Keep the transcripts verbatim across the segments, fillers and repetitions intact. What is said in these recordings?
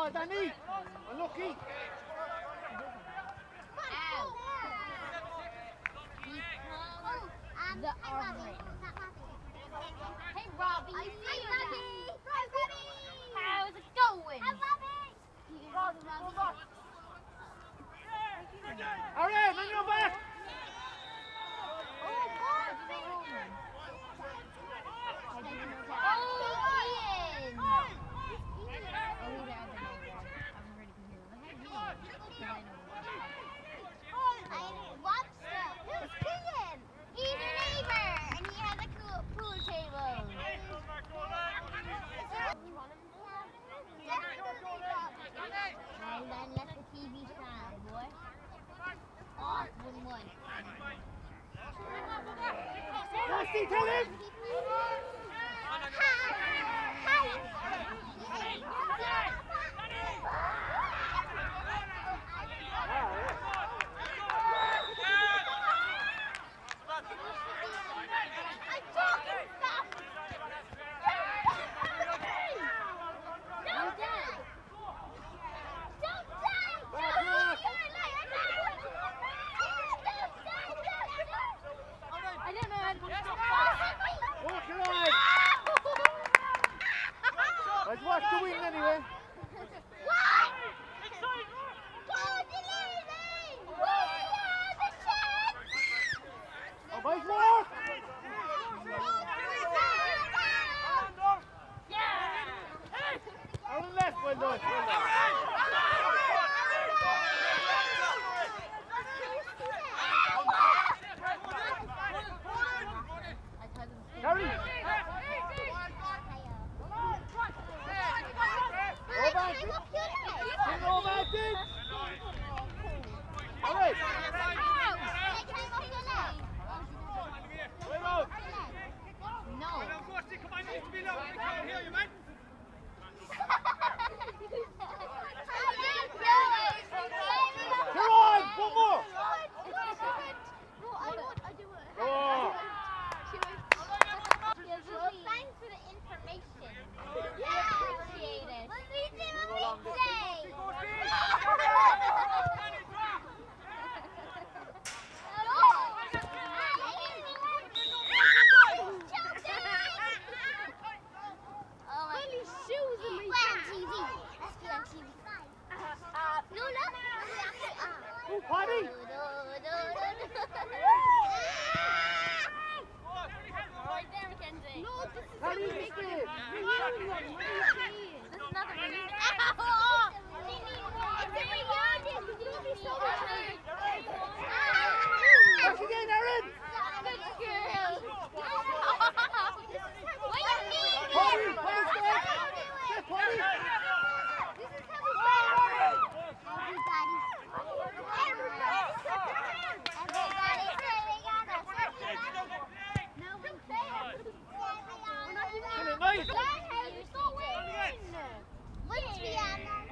Well, Danny. Unlucky. The orange. Hey, Robbie. I see you now. How's it going? Hi, Robbie. Robbie. Aaron, on your back. Oh, God. Oh, Ian. Oh, he's out there. I'm ready to hear what happened. I watched him. Who's Ian? He's your neighbor, and he has a cool pool table. Well, then let the T V shine, boy. Off one one. Nasty, tell him. Let's watch the win anyway. What? Go leading! We have a chance! Oh, boys, walk! Yeah! On the left, well done. Well done. Carry! Go back! Go back, Dick! All right! Wait out! No! Come on! One more! No, I won't. I do it. Oh! Well, thanks for the information. Yeah, appreciate it. Let me do a big day. Holy shoes in my on T V. Let's be on T V. No, no. Oh, Paddy! Right there, Mackenzie. No, this is How do you make it? This is not a reunion. Ow! It's a reunion. You'll be so excited. Back again, Aaron! Good girl. Wait a minute. Paddy! Paddy, step! Step, Paddy! This is how we celebrate. Everybody. Everybody sitting on us. No, we can't. Come on, nice! You're so win. Let's be on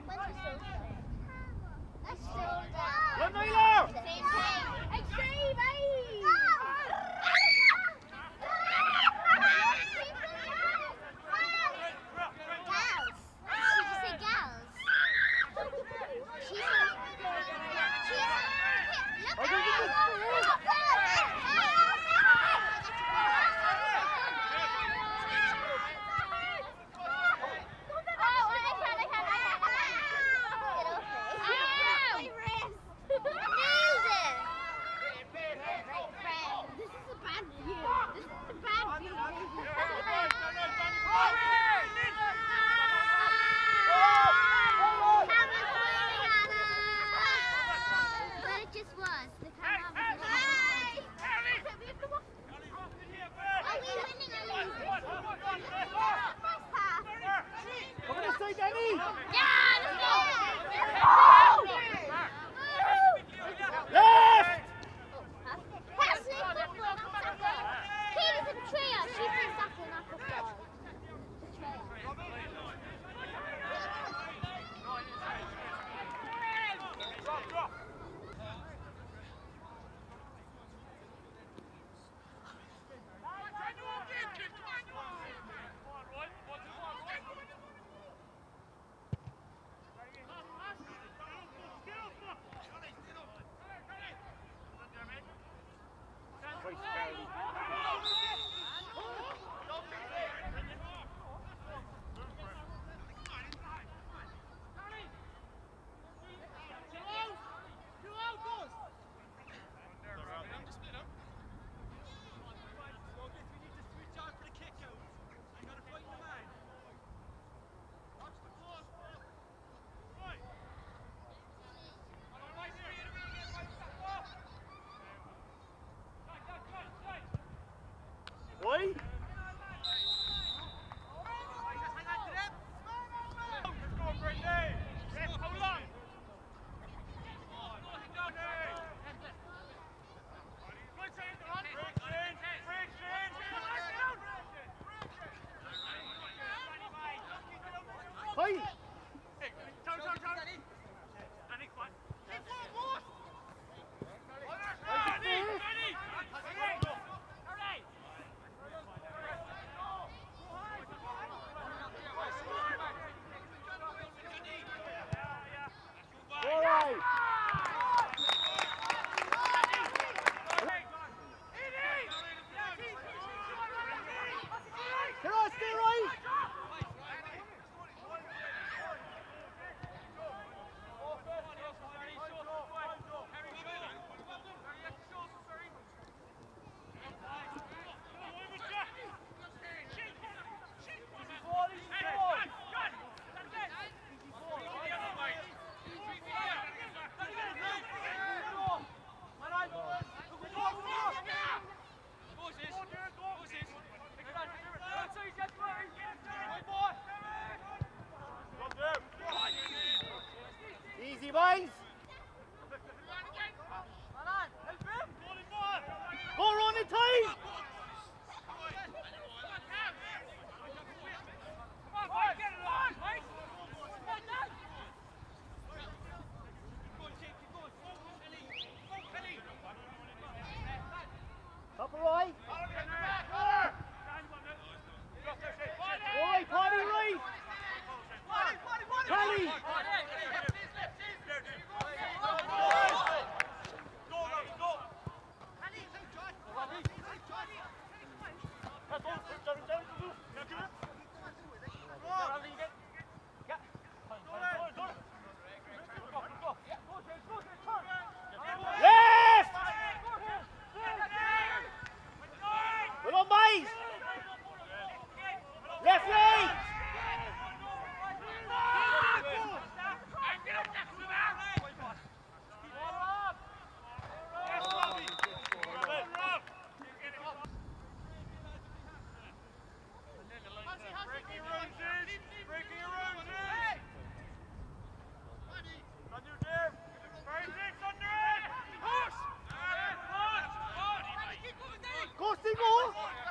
boys. More on the team. Up right. Oi, party right. Kelly. Left. Well on, boys. Left leg. Go, Seymour.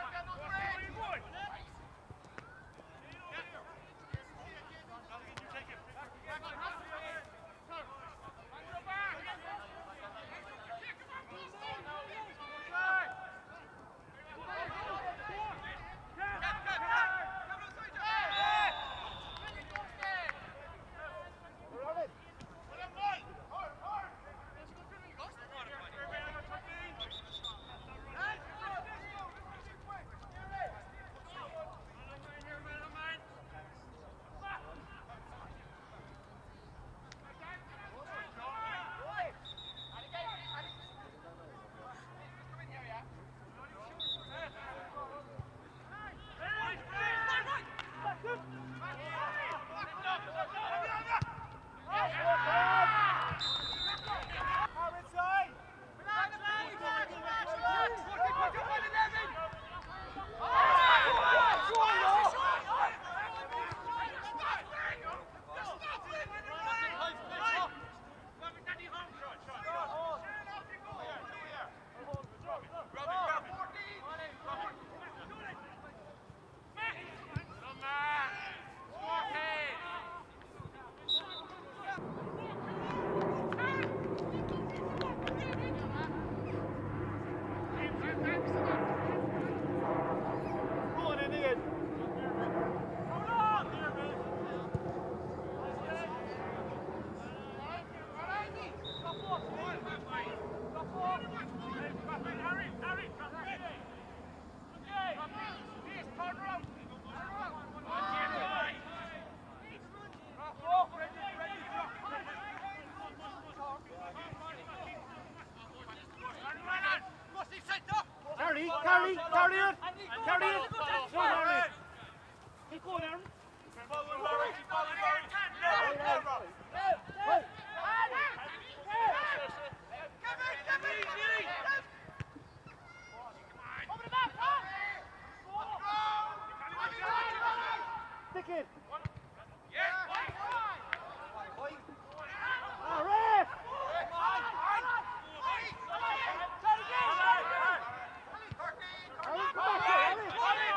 Carry, carry, carry it, carry it. Go on, Aaron. Keep going, Aaron. Stick it. Ah, ref. Aaron, come back here, Aaron.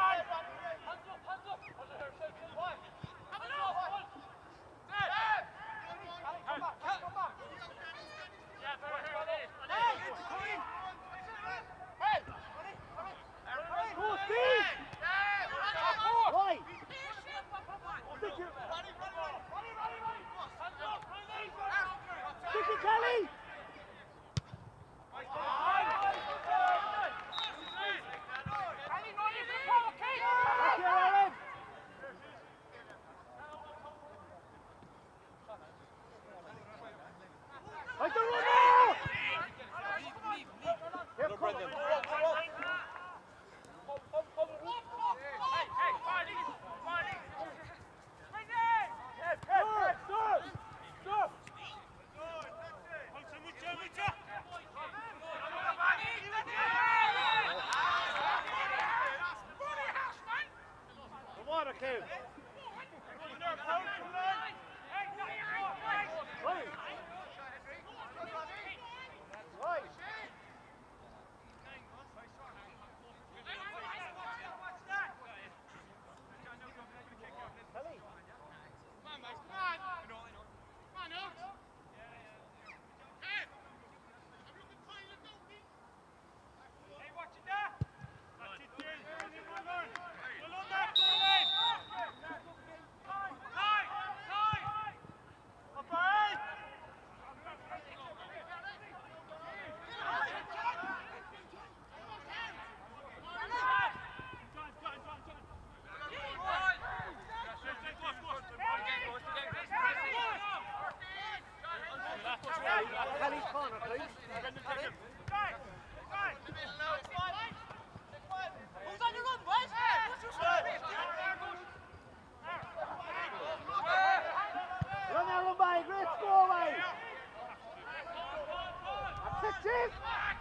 Kelly's corner, please. Who's on your run, Wes? Run that one by, great score away. That's it, Chief.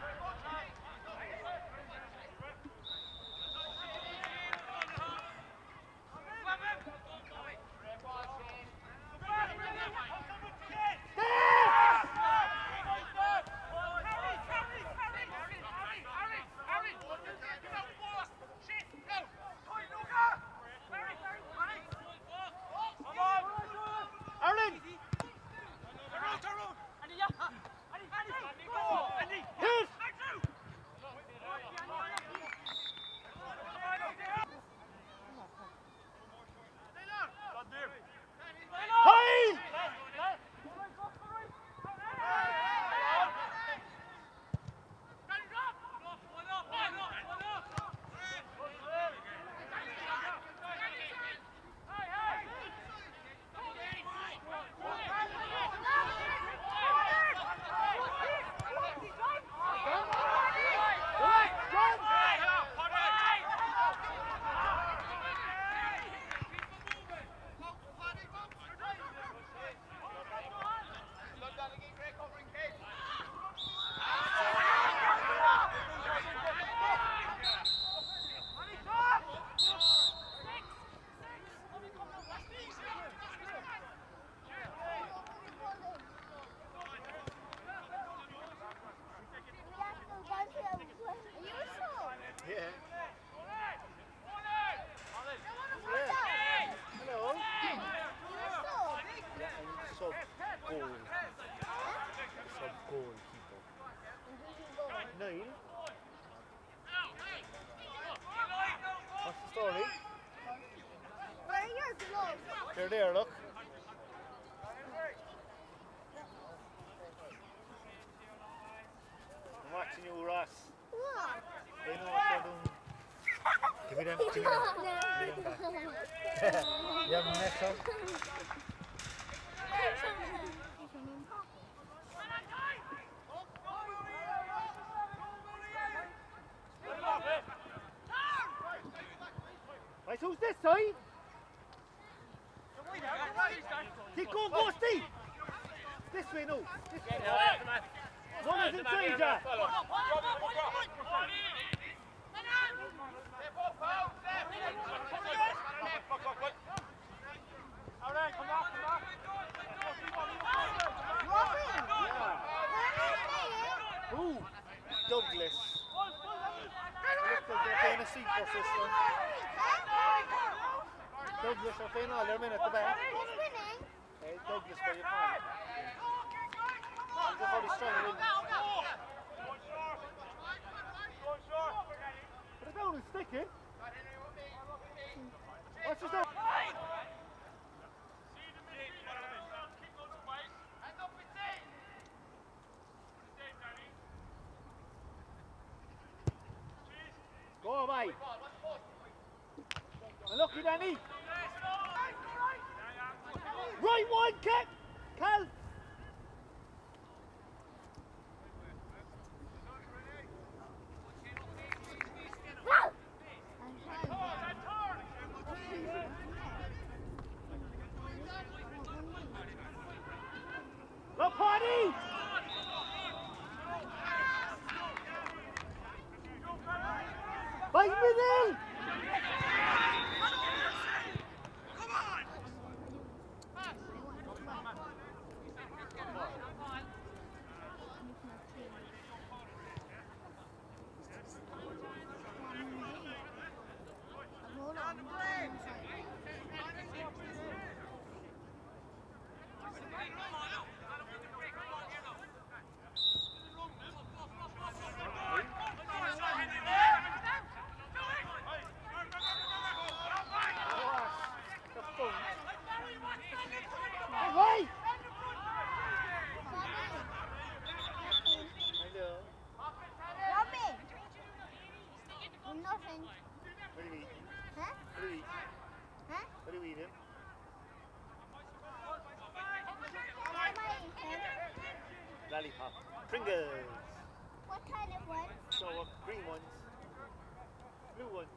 They're there, look. I'm watching you, Ross. What? They know what they're doing. Give me them, give me them. Give me them back. You have them next up? Right, who's this side? Keep going, go, Steve! This way, no. This way. One is inside, Jack. Ooh, Douglas. Looks like they're playing a seat for this one. Douglas are playing all their men at the back. Hey, Douglas for your point. He's already strong. Put it down and stick it. Watch yourself. Go away. Unlucky, Danny. Right one, Cat. Cal. Go party! Fight middle! lollipop. Pringles. What kind of one? So uh, green ones. Blue ones.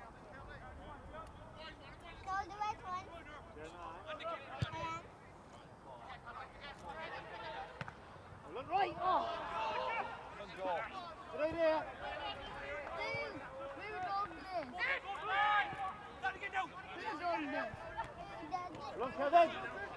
So the red one? They're not. And? Look right. Oh. Good idea. Dude, we were going this. We were going this. Look, Kevin.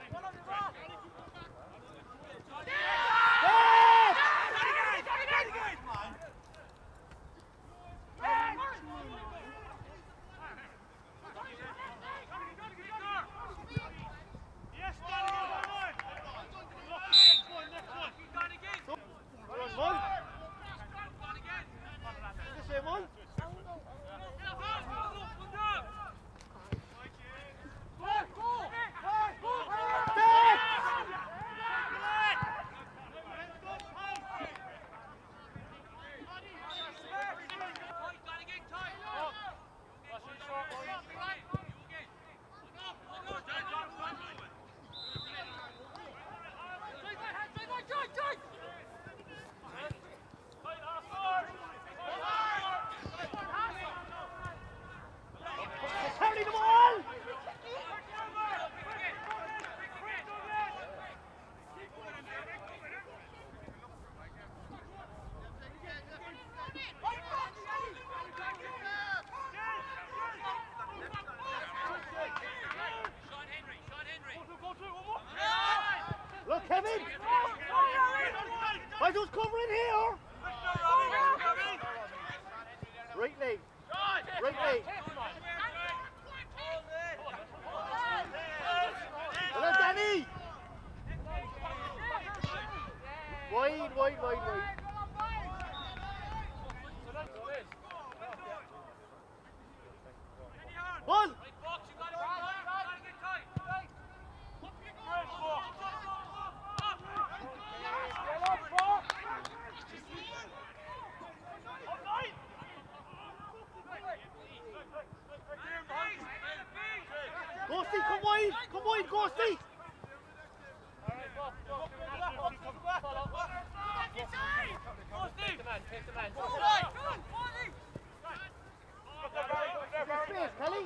Look, Kevin! I just cover in here! Right leg. Right leg. Hello, Danny! Wide, wide, wide, wide. One! Ghosty, come wide! Come wide, Ghosty! Space, Kelly!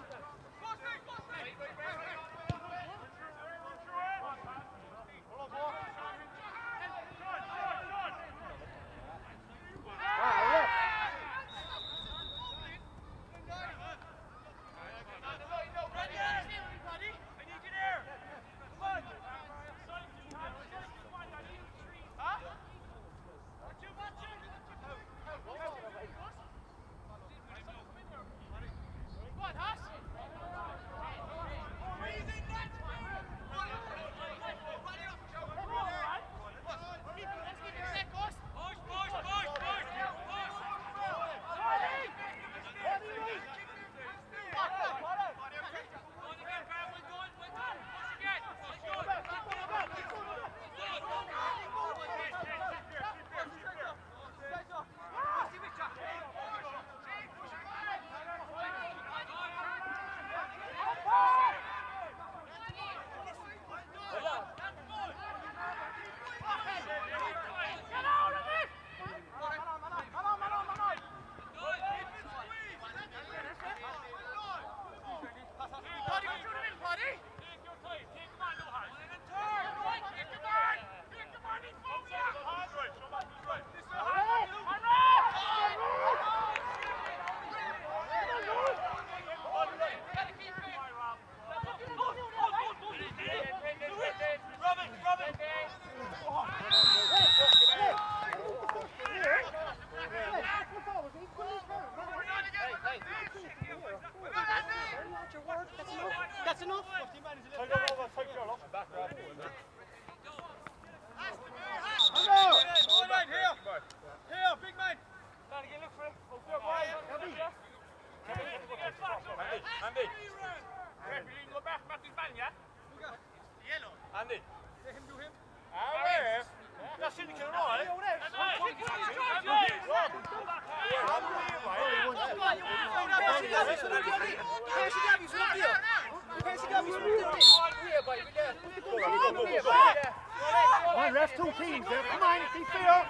That's enough. Take your over, take your off. Back up. Hello. Here. Here, big man. Trying to get look for him. Oh, good boy. Andy. Andy. Referee, go back, back his man, yeah? Yellow. Andy. Let him do him. Ah, yeah. That's in the can right. One That's two teams there. Come on, be fair.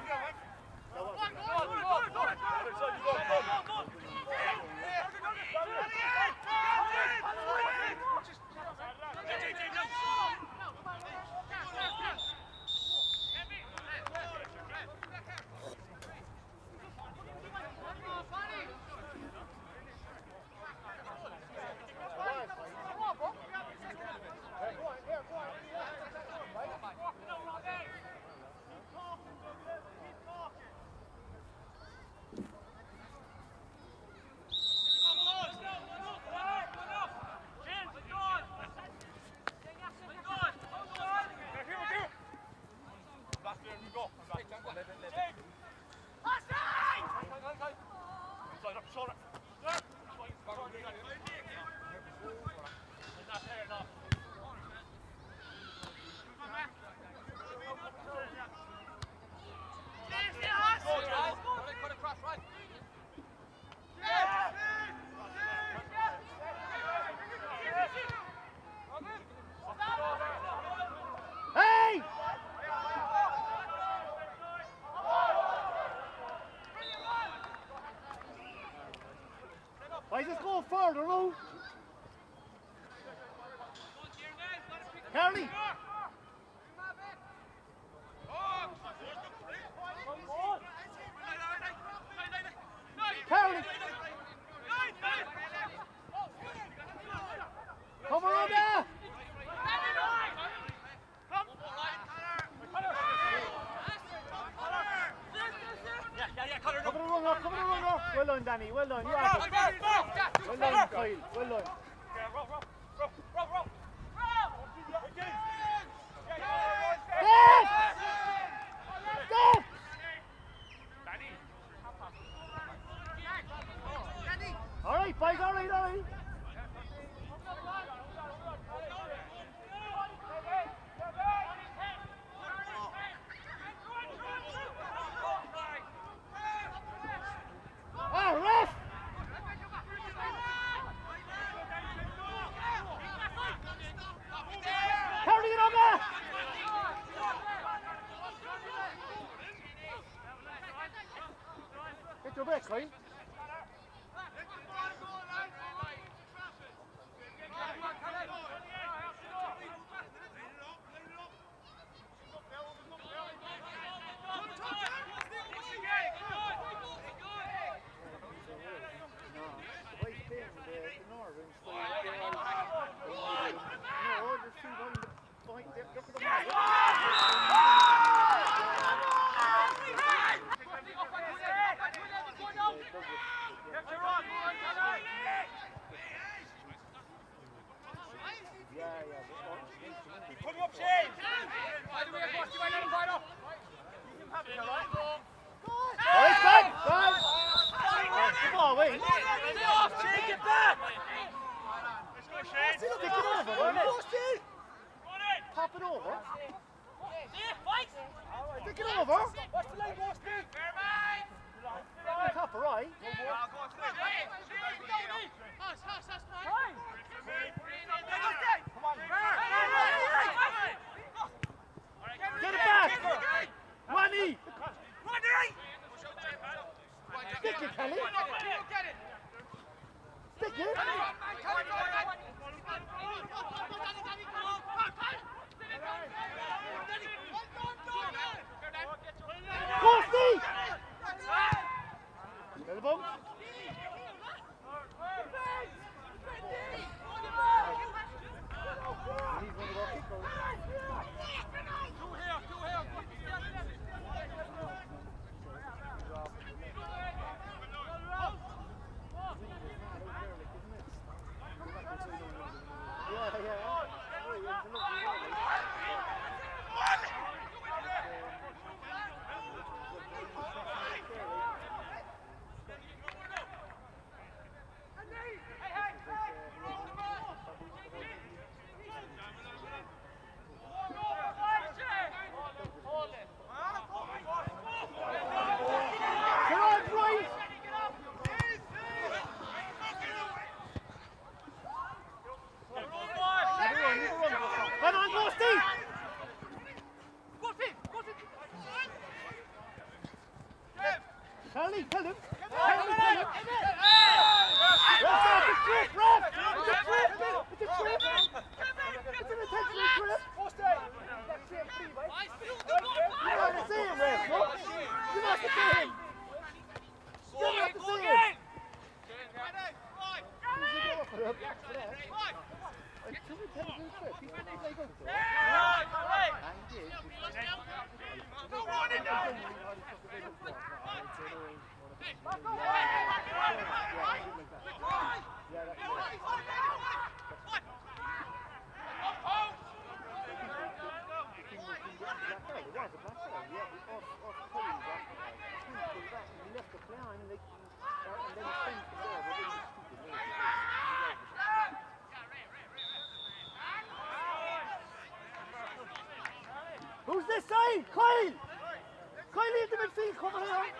Why just go further, no? Carly! Carly! Come on there! Cover the runner, cover the runner! Well done, Danny, well done, you are good. Well done, Kyle, well done. All right, boys, all right, all right. Oh, ref! Carry it over! Get your break, Kyle. Pop it over. Stick it over. What's the leg, Austin? Top right. Get it back. Money. Stick it, Kelly. Stick it. Kelly, tell him. Kelly, tell him. Ref, it's a trip, ref. It's a trip. It's a trip. It's an intentional trip. You have to see him, ref. Look. You have to see him. You have to see him. Who's this side? Kyle! Kyle in the midfield, come on here!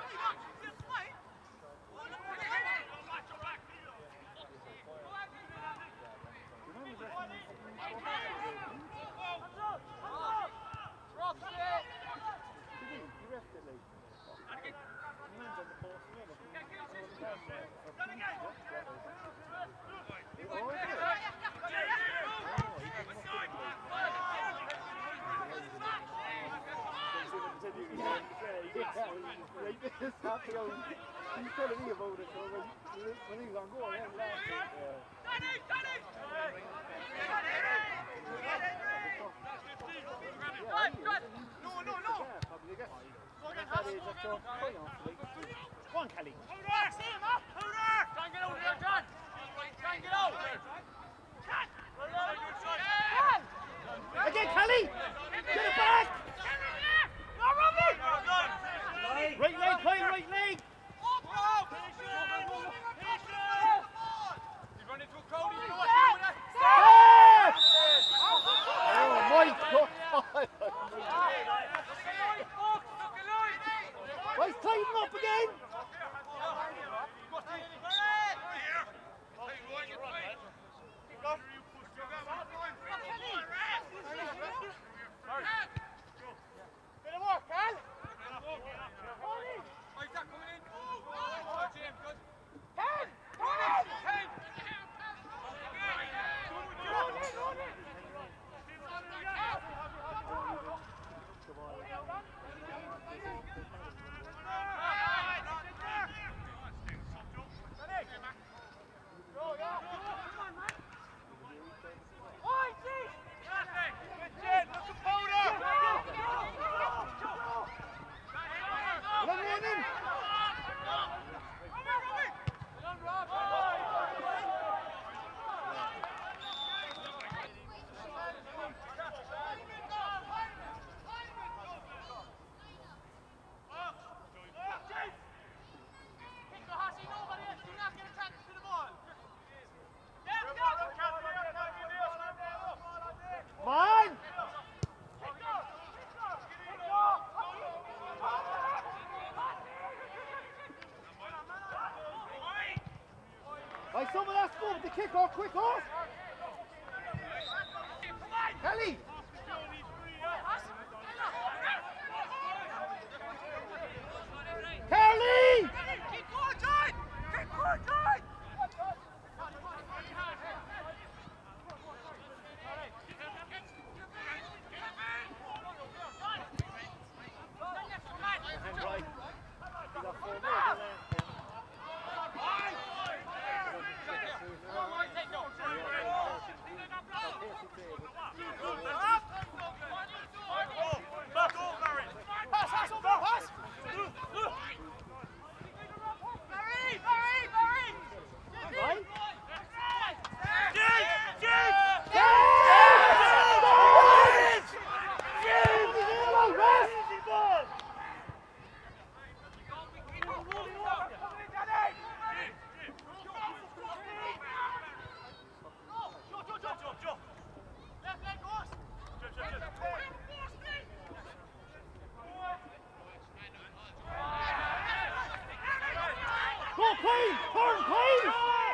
He's telling me about it, so when, when he's on goal, yeah, last week, no, no, no! Go on, Kelly. Hold on! See him up! Hold on! Try and get over here, John! Try and get over! Again, Kelly! Get it back! No, Robbie! Right leg, Kyle, right leg! He's running to a crowd, he's going to Yes! Oh my God! Right, tighten up again! Bit of work, Cal! Where's that coming in? Oh, James, good. Ten! Ten! Ten! Right, some of that's good. The kick off, quick off. Kelly. Kelly. Keep going, John. Keep going, John. Right. You got four more, don't you? Queen! Turn, Queen!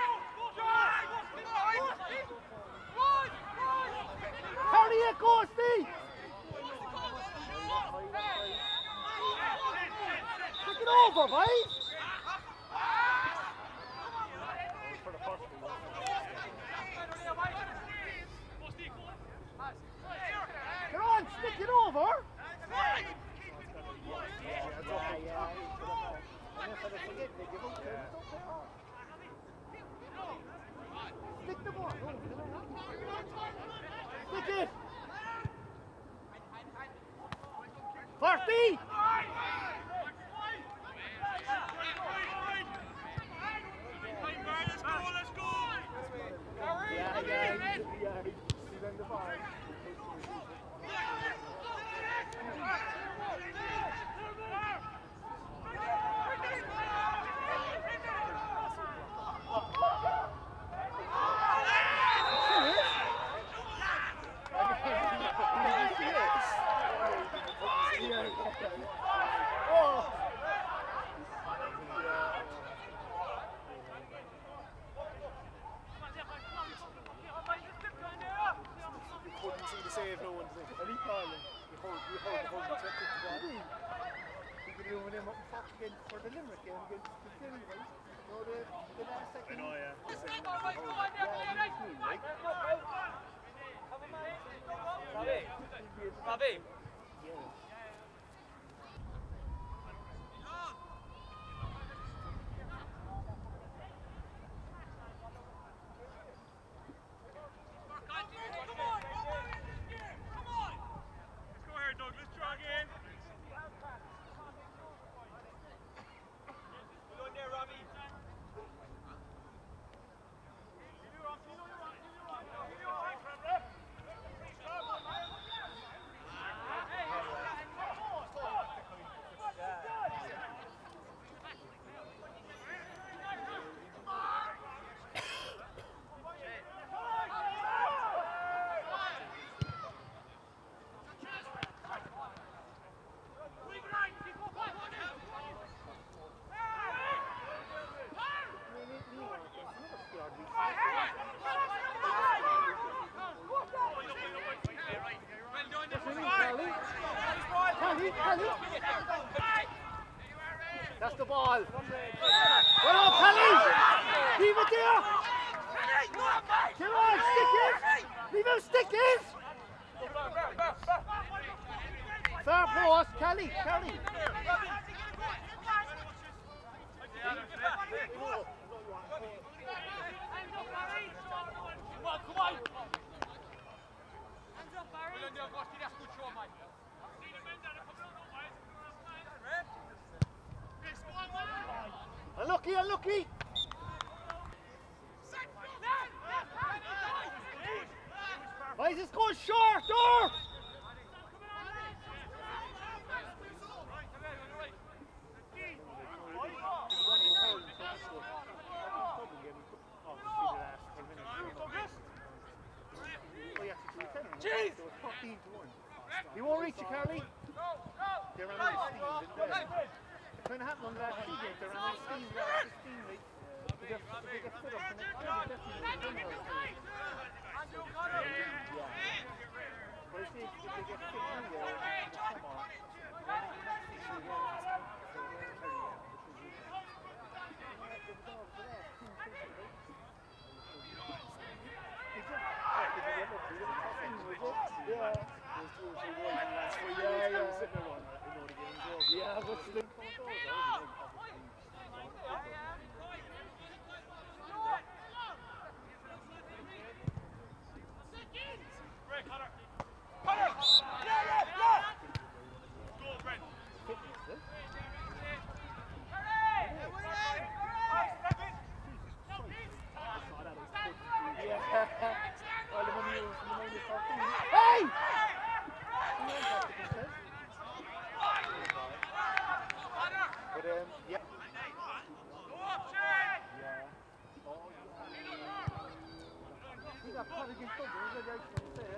Carry it, go, Steve! Take it over, mate! Kelly! Yeah, yeah, yeah. He's on the bar. Save no one's in. Any calling? You hold, you hold, hold, hold, check it together. We could do them up and fuck again for the Limerick game against the Kerry, right? No, the, the last second. I know, yeah. Bobby. That's the ball. Well on, Kelly! Leave it there! Come on, stick it! Leave him stick it! Fair post, Kelly, Kelly! Unlucky, unlucky! Why is this going short, door? Jeez! He won't reach you, Carly. They're on the steam, didn't they? It kind of happened on the last two games. They're on the steam, they're on the steam, right? They get, they get fit up and it's definitely the yeah. But I think if they get fit in there, come on. Yeah. Yeah, what's the Hey! But um, yeah. Yeah. Oh, he got caught against the ball, is that right?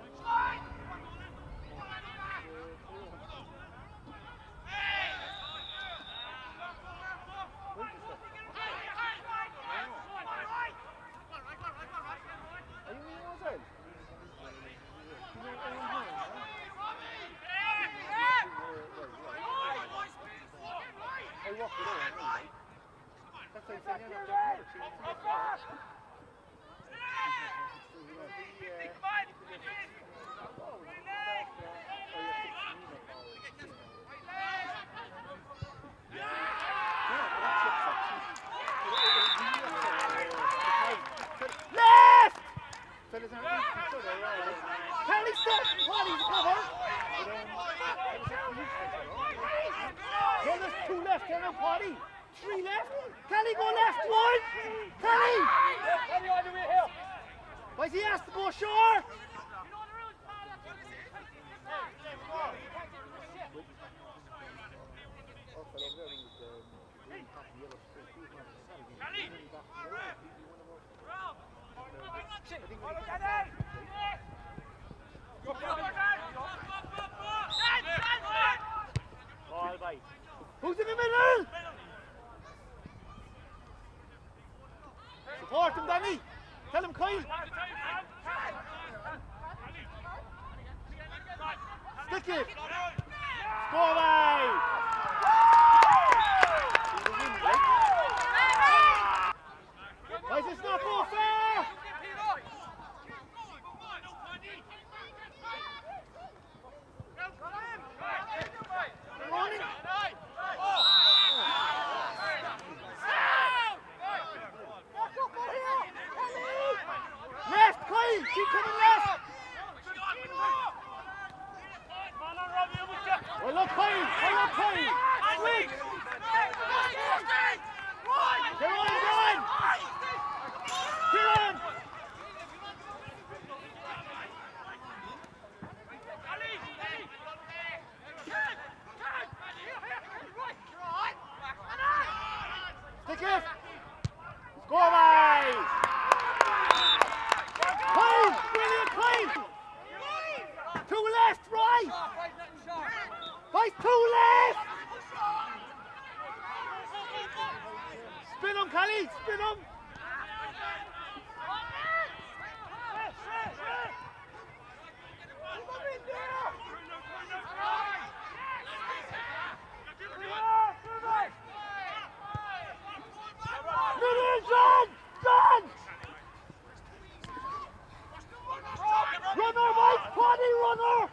Walk it over, right? That's why he's saying you're not there. Left! So there's an Kelly stop! Kelly's cover! But um, left, turn up, Paddy. Three left. Kelly, go left, one. Kelly. Kelly, on the way here. Why is he asked to go short? Ball by. Who's in the middle? Support him, Danny. Tell him, Kyle. Stick it. Score by. Why is this not go fair? Left, Kyle. Keep coming left. Well, look, Kyle. Well, look, Kyle. Switch. Get on, John. Get on. Stick it. Score by. Kyle, brilliant, Kyle. Two left, right. Right, two left. Spin him, Kelly, spin him. John! John! Runner, Mike! Paddy, runner!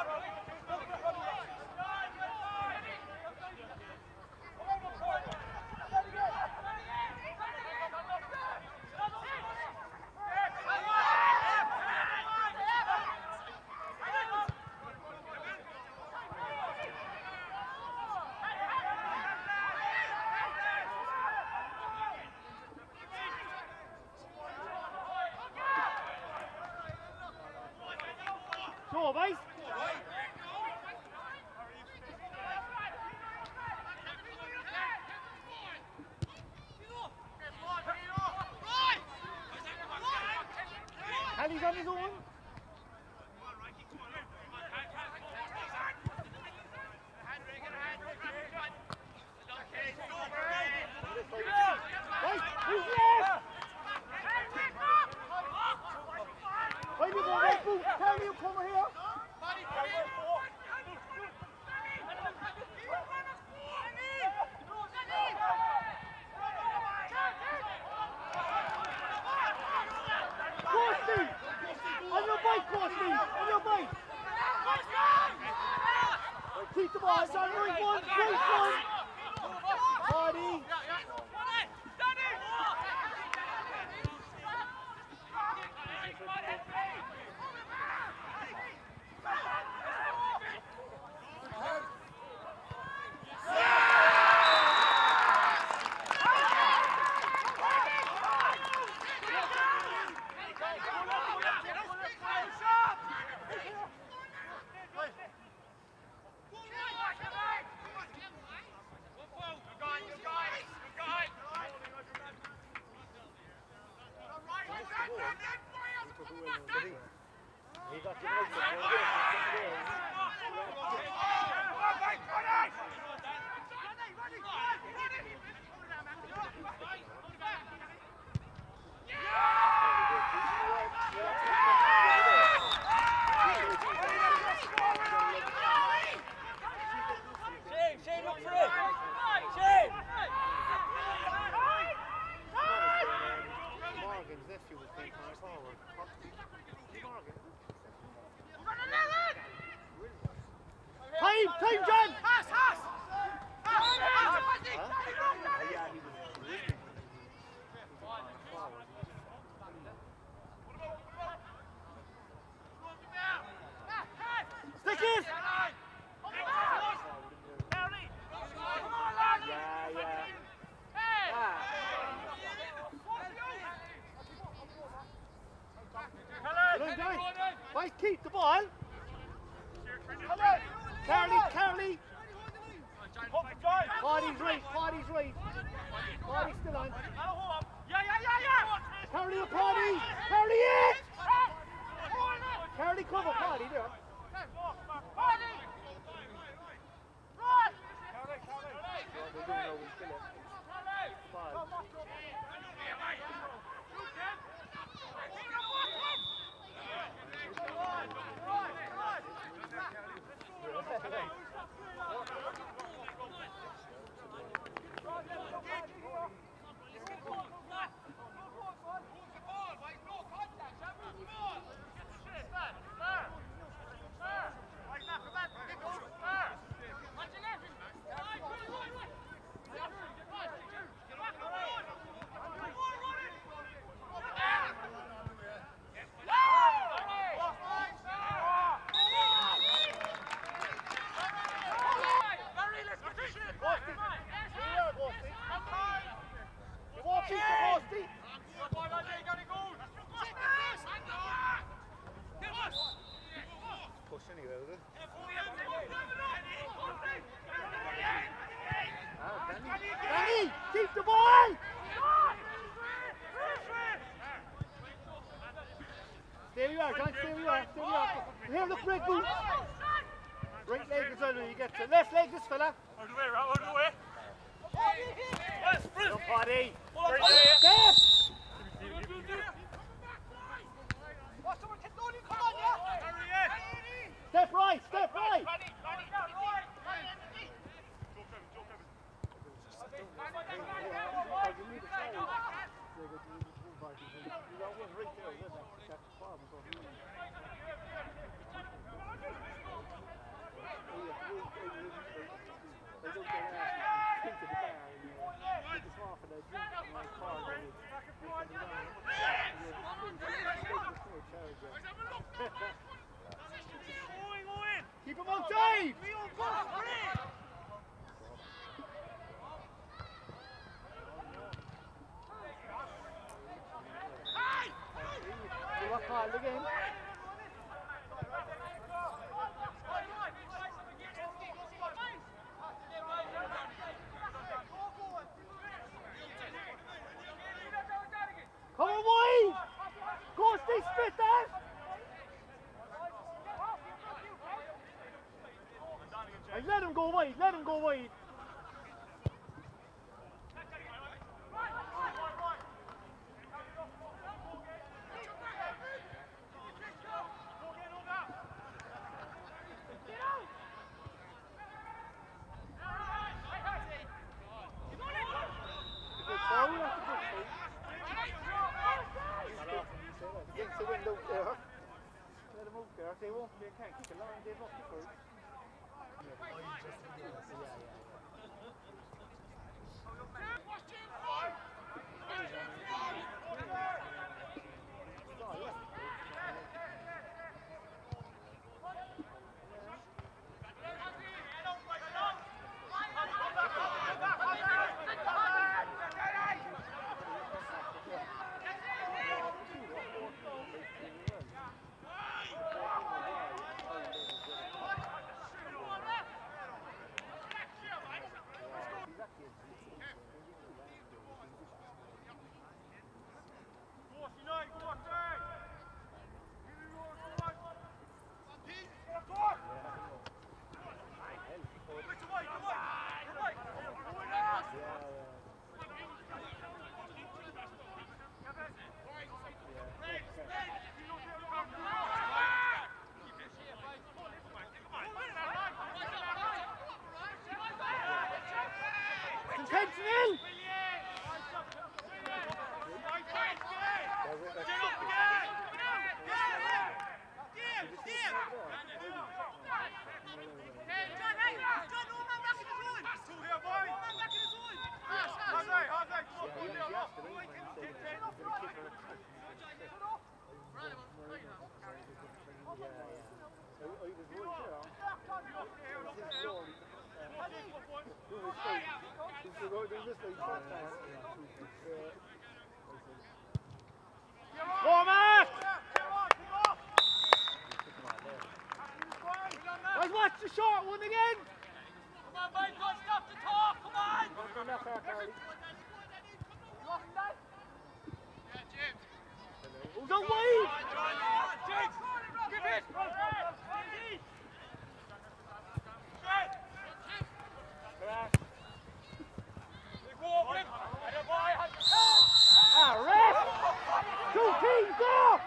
Go, boys! Kelly's on his own. Right, who's left? Why do you go right boot? Kelly, you come here. Costy! On your bike, Costy! On your bike! Keep the ball, it's on ring one, great one! Party! He got the Shane, Shane, look for it! Shane! Morgan's nephew was playing forward. Morgan. on. Carly, Carly. Party's right, party's right. Party's still on. Yeah, yeah, yeah, yeah! Carly the party! Carly it! Carly cover party there. Party! Run! Danny, keep the ball! Stay where you are, John, stay where you are, stay where you are. Here, look, right boot. Right leg is on when you get to left leg, this fella. Out of the way, out of the way. No party. Step! Step right, step right. Keep him on tight! What call again? Come on, boy! Go, stay split there! And let him go wide, let him go wide. Against the window there. Let them out there. They won't, they can't kick a line, they've lost the first. Intentional! Go, Mark! Boys, watch the short one again. Come on, boys, don't stop to talk. Come on. Don't go that far, Carly. Go wide. James, give it. Ah, ref. Two teams, go.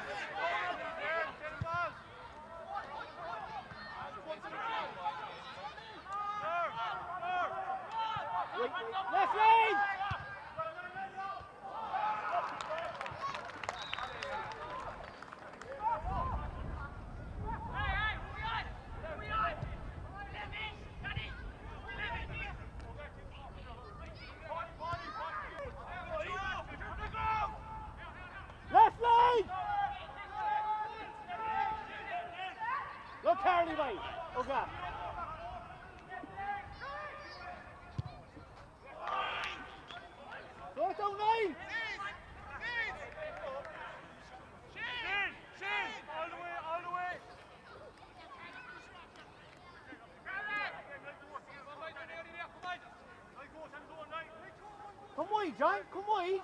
Left lane! Left lane! Look, Carly, mate. Okay. Go down nine! Come wide, John, come wide!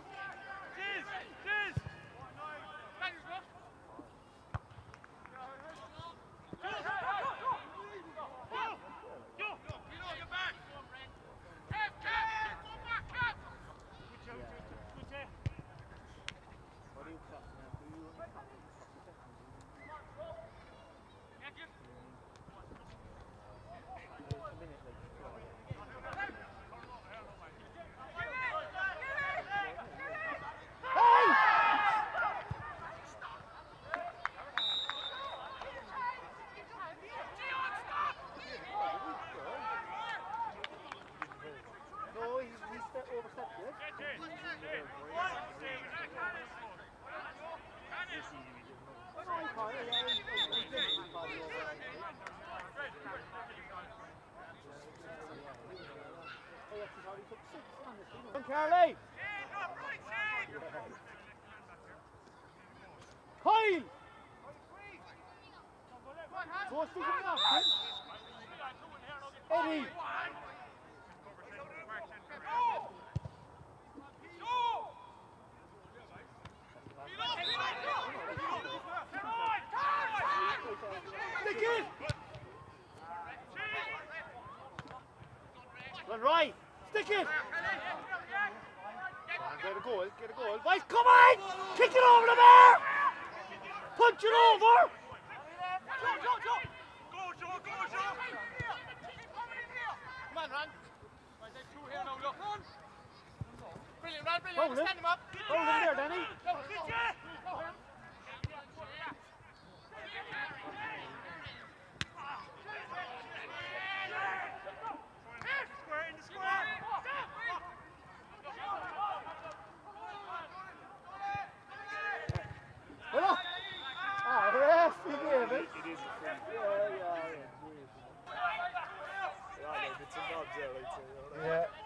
Carly! Kyle! Go stick him up, Eddie! Stick it! Run right! Stick it! Get a goal, get a goal. Boys, come on! Kick it over the bar! Punch it over! Go, go, go! Go, Joe, go, Joe! Come on, Ron. Right, there's two here now, look. Brilliant, Ron, brilliant. Hold him. Stand him up. Hold him there, Danny. Go, good, yeah. Go, him. Square in the square. Well, ah, ref, he gave it. It is a free. Yeah, yeah, yeah. Yeah, I know, bits and bobs there, I'd say. Yeah.